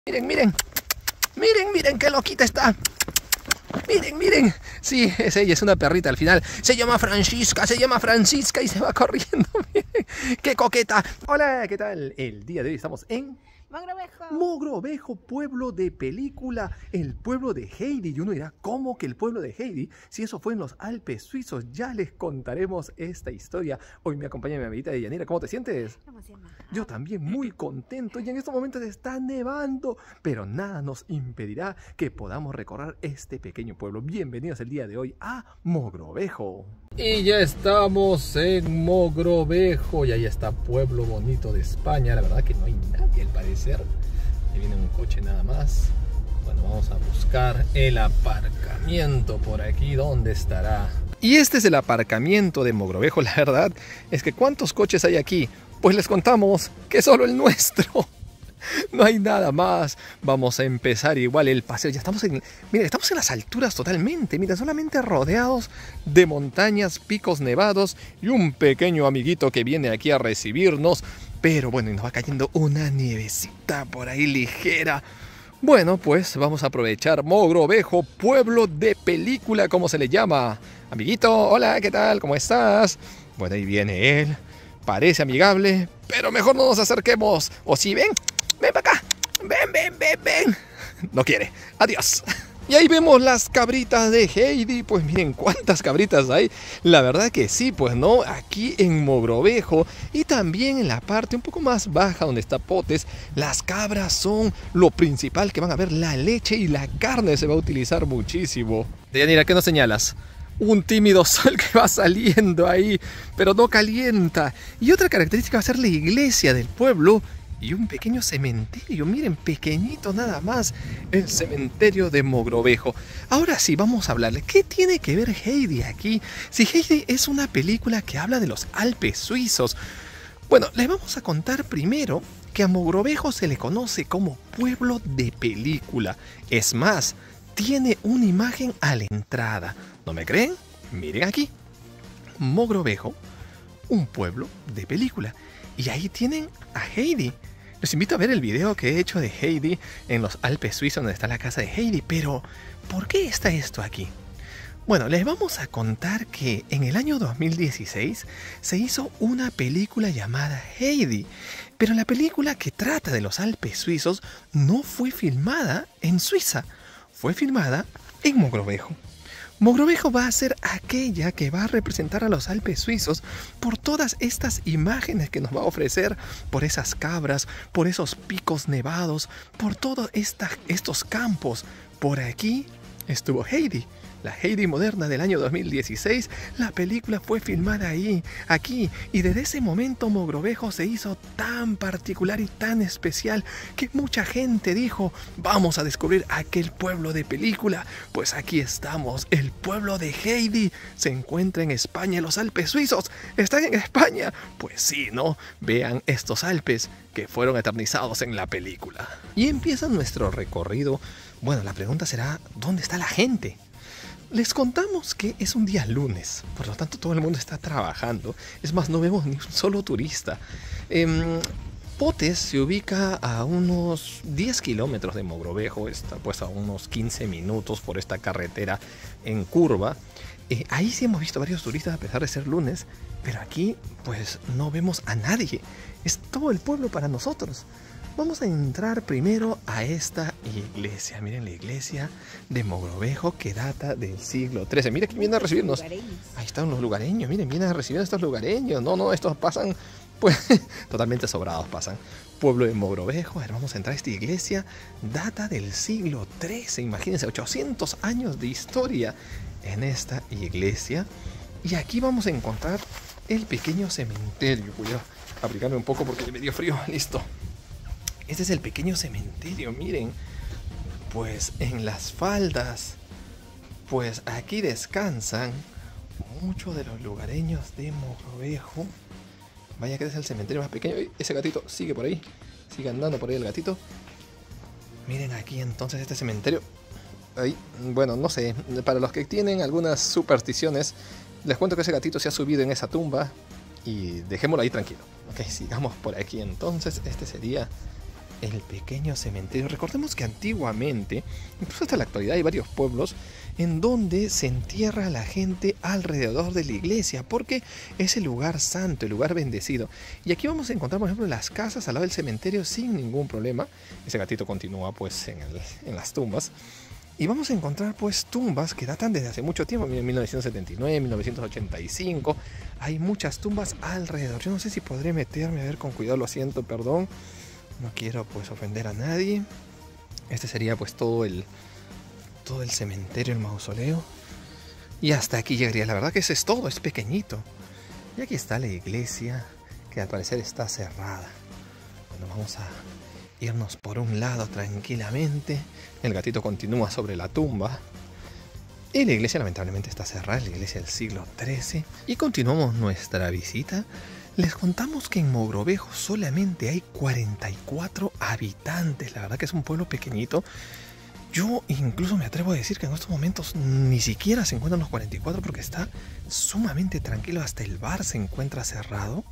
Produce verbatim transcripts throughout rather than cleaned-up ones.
Miren, miren, miren, miren qué loquita está. Miren, miren. Sí, es ella, es una perrita al final. Se llama Francisca, se llama Francisca y se va corriendo. Miren, qué coqueta. Hola, ¿qué tal? El día de hoy estamos en Mogrovejo. Mogrovejo, pueblo de película, el pueblo de Heidi. Y uno dirá, ¿cómo que el pueblo de Heidi? Si eso fue en los Alpes suizos, ya les contaremos esta historia. Hoy me acompaña mi amiguita Yanira. ¿Cómo te sientes? Emocionada. Yo también muy contento y en estos momentos está nevando, pero nada nos impedirá que podamos recorrer este pequeño pueblo. Bienvenidos el día de hoy a Mogrovejo. Y ya estamos en Mogrovejo y ahí está, pueblo bonito de España. La verdad que no hay nadie al parecer. Ahí viene un coche nada más. Bueno, vamos a buscar el aparcamiento por aquí. ¿Dónde estará? Y este es el aparcamiento de Mogrovejo. La verdad es que ¿cuántos coches hay aquí? Pues les contamos que solo el nuestro. No hay nada más. Vamos a empezar igual el paseo. Ya estamos en... Miren, estamos en las alturas totalmente. Mira, solamente rodeados de montañas, picos nevados y un pequeño amiguito que viene aquí a recibirnos. Pero bueno, y nos va cayendo una nievecita por ahí ligera. Bueno, pues vamos a aprovechar Mogrovejo, pueblo de película, como se le llama. Amiguito, hola, ¿qué tal? ¿Cómo estás? Bueno, ahí viene él. Parece amigable, pero mejor no nos acerquemos. O si ven, ven para acá. Ven, ven, ven, ven. No quiere. Adiós. Y ahí vemos las cabritas de Heidi. Pues miren cuántas cabritas hay. La verdad que sí, pues no. Aquí en Mogrovejo y también en la parte un poco más baja donde está Potes, las cabras son lo principal que van a ver. La leche y la carne se va a utilizar muchísimo. Deyanira, ¿qué nos señalas? Un tímido sol que va saliendo ahí, pero no calienta. Y otra característica va a ser la iglesia del pueblo y un pequeño cementerio. Miren, pequeñito nada más, el cementerio de Mogrovejo. Ahora sí, vamos a hablarle. ¿Qué tiene que ver Heidi aquí? Si Heidi es una película que habla de los Alpes suizos. Bueno, les vamos a contar primero que a Mogrovejo se le conoce como pueblo de película. Es más, tiene una imagen a la entrada. ¿No me creen? Miren aquí. Mogrovejo, un pueblo de película. Y ahí tienen a Heidi. Les invito a ver el video que he hecho de Heidi en los Alpes suizos, donde está la casa de Heidi. Pero, ¿por qué está esto aquí? Bueno, les vamos a contar que en el año dos mil dieciséis se hizo una película llamada Heidi. Pero la película que trata de los Alpes suizos no fue filmada en Suiza. Fue filmada en Mogrovejo. Mogrovejo va a ser aquella que va a representar a los Alpes suizos por todas estas imágenes que nos va a ofrecer, por esas cabras, por esos picos nevados, por todos esta, estos campos. Por aquí estuvo Heidi. La Heidi moderna del año dos mil dieciséis, la película fue filmada ahí, aquí, y desde ese momento Mogrovejo se hizo tan particular y tan especial que mucha gente dijo, vamos a descubrir aquel pueblo de película. Pues aquí estamos, el pueblo de Heidi se encuentra en España, los Alpes suizos están en España. Pues sí, ¿no? Vean estos Alpes que fueron eternizados en la película. Y empieza nuestro recorrido. Bueno, la pregunta será, ¿dónde está la gente? Les contamos que es un día lunes, por lo tanto todo el mundo está trabajando. Es más, no vemos ni un solo turista. Eh, Potes se ubica a unos diez kilómetros de Mogrovejo, está pues a unos quince minutos por esta carretera en curva. Eh, ahí sí hemos visto varios turistas a pesar de ser lunes, pero aquí pues no vemos a nadie. Es todo el pueblo para nosotros. Vamos a entrar primero a esta iglesia. Miren la iglesia de Mogrovejo que data del siglo trece. Mira que vienen a recibirnos. Ahí están los lugareños. Miren, vienen a recibir a estos lugareños. No, no, estos pasan, pues, totalmente sobrados pasan. Pueblo de Mogrovejo. A ver, vamos a entrar a esta iglesia. Data del siglo trece. Imagínense, ochocientos años de historia en esta iglesia. Y aquí vamos a encontrar el pequeño cementerio. Voy a abrigarme un poco porque me dio frío. Listo. Este es el pequeño cementerio, miren. Pues en las faldas, pues aquí descansan muchos de los lugareños de Mogrovejo. Vaya que este es el cementerio más pequeño. Ese gatito sigue por ahí, sigue andando por ahí el gatito. Miren aquí entonces este cementerio. Ahí, bueno, no sé, para los que tienen algunas supersticiones, les cuento que ese gatito se ha subido en esa tumba y dejémoslo ahí tranquilo. Ok, sigamos por aquí entonces. Este sería el pequeño cementerio. Recordemos que antiguamente, incluso hasta la actualidad, hay varios pueblos en donde se entierra a la gente alrededor de la iglesia, porque es el lugar santo, el lugar bendecido. Y aquí vamos a encontrar, por ejemplo, las casas al lado del cementerio sin ningún problema. Ese gatito continúa pues en, el, en las tumbas. Y vamos a encontrar pues tumbas que datan desde hace mucho tiempo, mil novecientos setenta y nueve, mil novecientos ochenta y cinco. Hay muchas tumbas alrededor. Yo no sé si podré meterme, a ver, con cuidado, lo siento, perdón. No quiero pues ofender a nadie. Este sería pues todo el, todo el cementerio, el mausoleo. Y hasta aquí llegaría. La verdad que ese es todo, es pequeñito. Y aquí está la iglesia, que al parecer está cerrada. Bueno, vamos a irnos por un lado tranquilamente. El gatito continúa sobre la tumba. Y la iglesia lamentablemente está cerrada, la iglesia del siglo trece. Y continuamos nuestra visita. Les contamos que en Mogrovejo solamente hay cuarenta y cuatro habitantes. La verdad que es un pueblo pequeñito. Yo incluso me atrevo a decir que en estos momentos ni siquiera se encuentran los cuarenta y cuatro, porque está sumamente tranquilo. Hasta el bar se encuentra cerrado.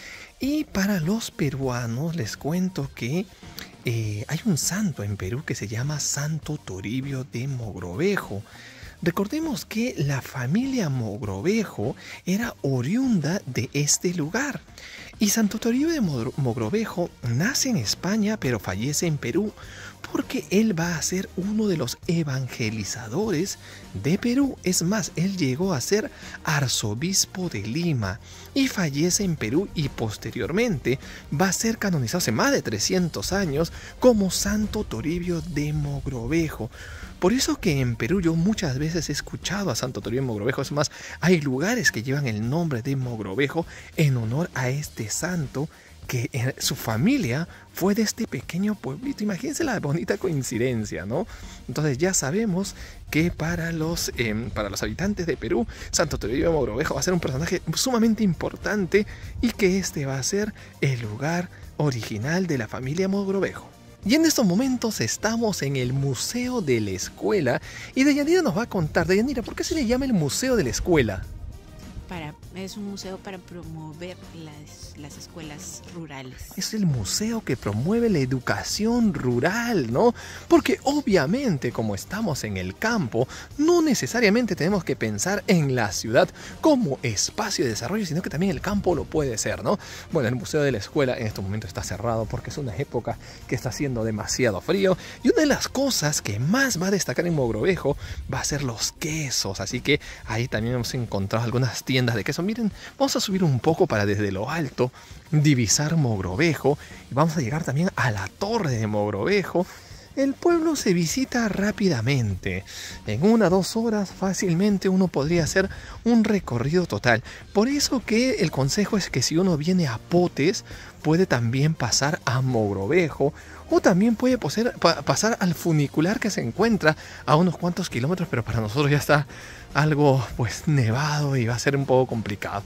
Y para los peruanos les cuento que eh, hay un santo en Perú que se llama Santo Toribio de Mogrovejo. Recordemos que la familia Mogrovejo era oriunda de este lugar. Y Santo Toribio de Mogrovejo nace en España, pero fallece en Perú, porque él va a ser uno de los evangelizadores de Perú. Es más, él llegó a ser arzobispo de Lima y fallece en Perú, y posteriormente va a ser canonizado hace más de trescientos años como Santo Toribio de Mogrovejo. Por eso que en Perú yo muchas veces he escuchado a Santo Toribio de Mogrovejo. Es más, hay lugares que llevan el nombre de Mogrovejo en honor a este santo, que eh, su familia fue de este pequeño pueblito. Imagínense la bonita coincidencia, ¿no? Entonces ya sabemos que para los, eh, para los habitantes de Perú, Santo Toribio de Mogrovejo va a ser un personaje sumamente importante, y que este va a ser el lugar original de la familia Mogrovejo. Y en estos momentos estamos en el Museo de la Escuela, y Deyanira nos va a contar. Deyanira, ¿por qué se le llama el Museo de la Escuela? Para, es un museo para promover las, las escuelas rurales. Es el museo que promueve la educación rural, ¿no? Porque obviamente, como estamos en el campo, no necesariamente tenemos que pensar en la ciudad como espacio de desarrollo, sino que también el campo lo puede ser, ¿no? Bueno, el Museo de la Escuela en este momento está cerrado porque es una época que está haciendo demasiado frío, y una de las cosas que más va a destacar en Mogrovejo va a ser los quesos. Así que ahí también hemos encontrado algunas tiendas de queso. Miren, vamos a subir un poco para desde lo alto divisar Mogrovejo, y vamos a llegar también a la torre de Mogrovejo. El pueblo se visita rápidamente. En una o dos horas fácilmente uno podría hacer un recorrido total. Por eso que el consejo es que si uno viene a Potes, puede también pasar a Mogrovejo, o también puede poser, pa, pasar al funicular que se encuentra a unos cuantos kilómetros, pero para nosotros ya está algo pues nevado y va a ser un poco complicado.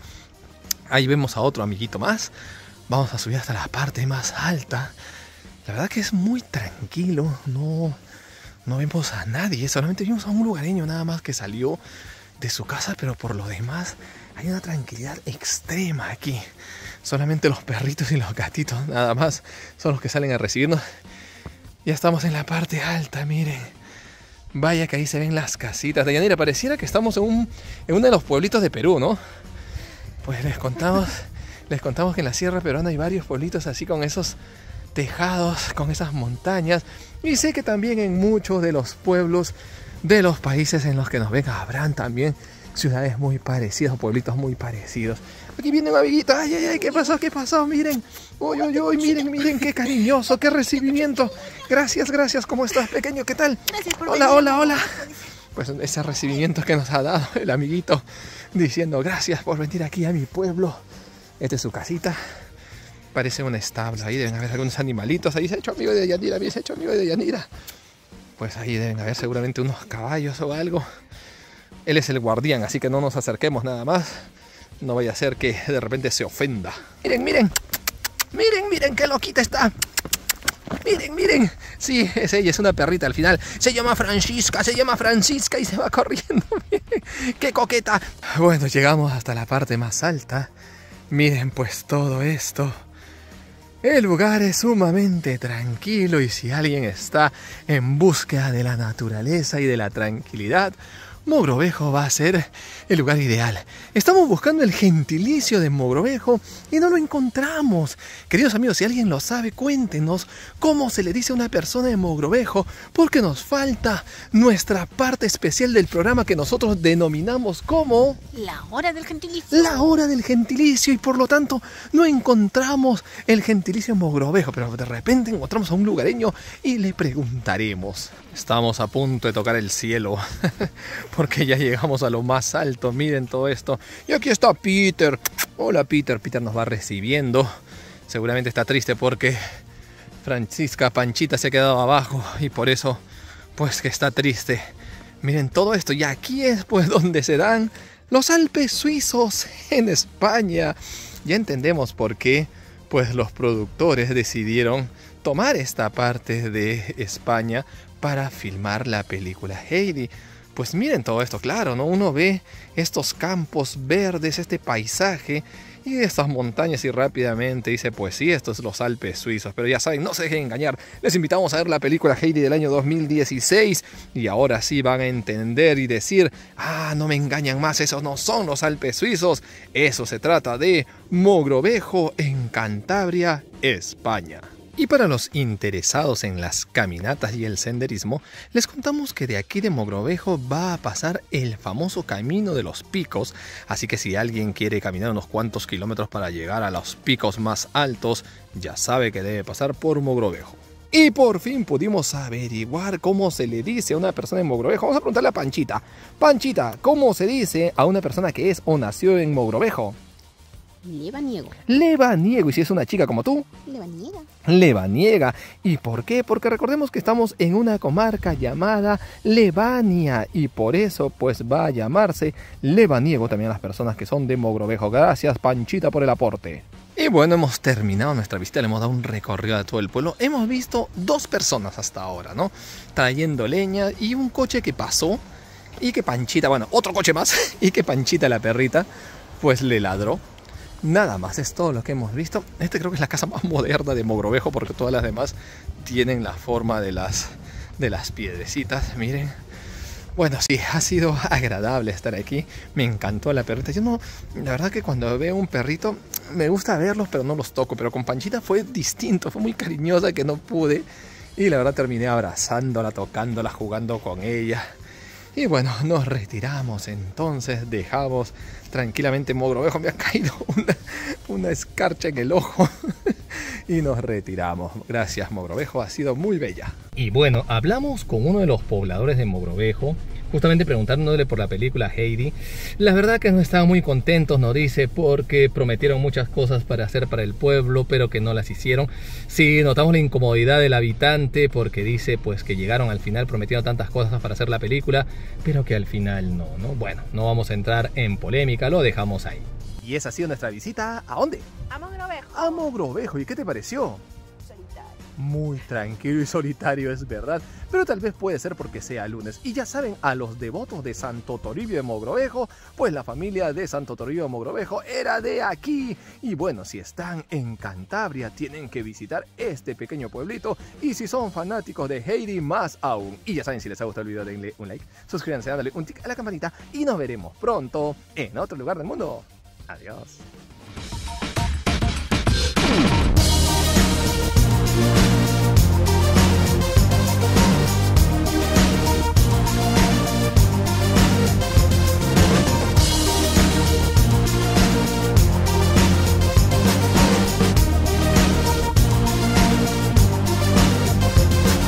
Ahí vemos a otro amiguito más. Vamos a subir hasta la parte más alta. La verdad que es muy tranquilo, no, no vemos a nadie, solamente vimos a un lugareño nada más que salió de su casa, pero por lo demás hay una tranquilidad extrema aquí. Solamente los perritos y los gatitos nada más son los que salen a recibirnos. Ya estamos en la parte alta, miren. Vaya que ahí se ven las casitas. Deyanira, pareciera que estamos en, un, en uno de los pueblitos de Perú, ¿no? Pues les contamos, les contamos que en la sierra peruana hay varios pueblitos así, con esos tejados, con esas montañas. Y sé que también en muchos de los pueblos de los países en los que nos ven habrán también ciudades muy parecidas, pueblitos muy parecidos. Aquí viene un amiguito. Ay, ay, ay, ¿qué pasó? ¿Qué pasó? Miren. Uy, uy, uy, miren, miren, qué cariñoso, qué recibimiento. Gracias, gracias. ¿Cómo estás, pequeño? ¿Qué tal? Hola, hola, hola. Pues ese recibimiento que nos ha dado el amiguito, diciendo gracias por venir aquí a mi pueblo. Esta es su casita. Parece un establo. Ahí deben haber algunos animalitos. Ahí se ha hecho amigo de Yanira. Ahí se ha hecho amigo de Yanira. Pues ahí deben haber seguramente unos caballos o algo. Él es el guardián, así que no nos acerquemos nada más. No vaya a ser que de repente se ofenda. Miren, miren. Miren, miren qué loquita está. Miren, miren. Sí, es ella, es una perrita al final. Se llama Francisca, se llama Francisca y se va corriendo. Miren, qué coqueta. Bueno, llegamos hasta la parte más alta. Miren pues todo esto. El lugar es sumamente tranquilo y si alguien está en búsqueda de la naturaleza y de la tranquilidad, Mogrovejo va a ser el lugar ideal. Estamos buscando el gentilicio de Mogrovejo y no lo encontramos. Queridos amigos, si alguien lo sabe, cuéntenos cómo se le dice a una persona de Mogrovejo, porque nos falta nuestra parte especial del programa que nosotros denominamos como La hora del gentilicio. La hora del gentilicio, y por lo tanto no encontramos el gentilicio en Mogrovejo, pero de repente encontramos a un lugareño y le preguntaremos. Estamos a punto de tocar el cielo porque ya llegamos a lo más alto. Miren todo esto. Y aquí está Peter. Hola Peter. Peter nos va recibiendo. Seguramente está triste porque Francisca Panchita se ha quedado abajo y por eso pues que está triste. Miren todo esto. Y aquí es pues donde se dan los Alpes suizos en España. Ya entendemos por qué pues los productores decidieron tomar esta parte de España para filmar la película Heidi. Pues miren todo esto, claro, ¿no? Uno ve estos campos verdes, este paisaje y estas montañas y rápidamente dice, pues sí, estos son los Alpes suizos. Pero ya saben, no se dejen engañar. Les invitamos a ver la película Heidi del año dos mil dieciséis y ahora sí van a entender y decir, ah, no me engañan más, esos no son los Alpes suizos. Eso se trata de Mogrovejo en Cantabria, España. Y para los interesados en las caminatas y el senderismo, les contamos que de aquí de Mogrovejo va a pasar el famoso Camino de los Picos, así que si alguien quiere caminar unos cuantos kilómetros para llegar a los picos más altos, ya sabe que debe pasar por Mogrovejo. Y por fin pudimos averiguar cómo se le dice a una persona en Mogrovejo. Vamos a preguntarle a Panchita. Panchita, ¿cómo se dice a una persona que es o nació en Mogrovejo? Lebaniego. Lebaniego. ¿Y si es una chica como tú? Lebaniega. Lebaniega. ¿Y por qué? Porque recordemos que estamos en una comarca llamada Lebania y por eso pues va a llamarse Lebaniego también a las personas que son de Mogrovejo. Gracias Panchita por el aporte. Y bueno, hemos terminado nuestra visita, le hemos dado un recorrido de todo el pueblo. Hemos visto dos personas hasta ahora, ¿no? Trayendo leña y un coche que pasó y que Panchita, bueno, otro coche más y que Panchita la perrita pues le ladró. Nada más, es todo lo que hemos visto. Este creo que es la casa más moderna de Mogrovejo porque todas las demás tienen la forma de las, de las piedrecitas, miren. Bueno, sí, ha sido agradable estar aquí. Me encantó la perrita. Yo no, la verdad que cuando veo un perrito me gusta verlos, pero no los toco. Pero con Panchita fue distinto, fue muy cariñosa que no pude. Y la verdad terminé abrazándola, tocándola, jugando con ella. Y bueno, nos retiramos entonces, dejamos tranquilamente Mogrovejo. Me ha caído una, una escarcha en el ojo y nos retiramos. Gracias Mogrovejo, ha sido muy bella. Y bueno, hablamos con uno de los pobladores de Mogrovejo, justamente preguntándole por la película Heidi. La verdad que no estaban muy contentos, nos dice, porque prometieron muchas cosas para hacer para el pueblo, pero que no las hicieron. Sí, notamos la incomodidad del habitante, porque dice pues que llegaron al final prometiendo tantas cosas para hacer la película, pero que al final no, ¿no? Bueno, no vamos a entrar en polémica, lo dejamos ahí. Y esa ha sido nuestra visita, ¿a dónde? A Mogrovejo. A Mogrovejo, ¿y qué te pareció? Solitario. Muy tranquilo y solitario, es verdad, pero tal vez puede ser porque sea lunes. Y ya saben, a los devotos de Santo Toribio de Mogrovejo, pues la familia de Santo Toribio de Mogrovejo era de aquí. Y bueno, si están en Cantabria, tienen que visitar este pequeño pueblito. Y si son fanáticos de Heidi, más aún. Y ya saben, si les ha gustado el video, denle un like, suscríbanse, dándole un tic a la campanita. Y nos veremos pronto en otro lugar del mundo. Adiós.